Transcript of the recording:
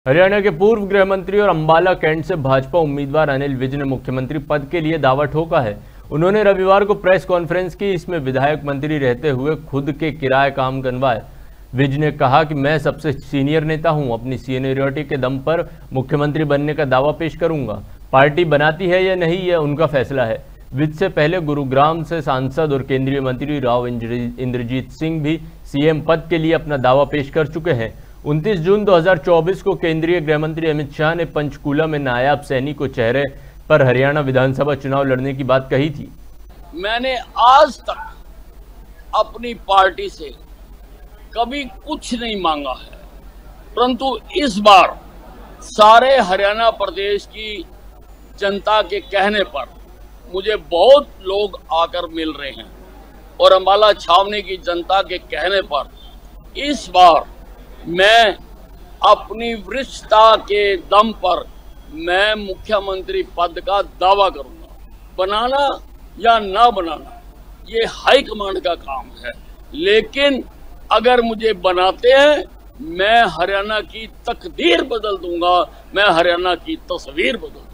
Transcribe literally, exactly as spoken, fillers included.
हरियाणा के पूर्व गृह मंत्री और अंबाला कैंट से भाजपा उम्मीदवार अनिल विज ने मुख्यमंत्री पद के लिए दावा ठोका है। उन्होंने रविवार को प्रेस कॉन्फ्रेंस की, इसमें विधायक मंत्री रहते हुए खुद के किराए काम गनवाए। विज ने कहा कि मैं सबसे सीनियर नेता हूं, अपनी सीनियरिटी के दम पर मुख्यमंत्री बनने का दावा पेश करूंगा। पार्टी बनाती है या नहीं, यह उनका फैसला है। विज से पहले गुरुग्राम से सांसद और केंद्रीय मंत्री राव इंद्रजीत सिंह भी सीएम पद के लिए अपना दावा पेश कर चुके हैं। उनतीस जून दो हज़ार चौबीस को केंद्रीय गृह मंत्री अमित शाह ने पंचकूला में नायाब सैनी को चेहरे पर हरियाणा विधानसभा चुनाव लड़ने की बात कही थी। मैंने आज तक अपनी पार्टी से कभी कुछ नहीं मांगा है, परंतु इस बार सारे हरियाणा प्रदेश की जनता के कहने पर मुझे बहुत लोग आकर मिल रहे हैं और अंबाला छावनी की जनता के कहने पर इस बार मैं अपनी वरिष्ठता के दम पर मैं मुख्यमंत्री पद का दावा करूंगा। बनाना या ना बनाना ये हाईकमांड का काम है, लेकिन अगर मुझे बनाते हैं मैं हरियाणा की तकदीर बदल दूंगा, मैं हरियाणा की तस्वीर बदल दूंगा।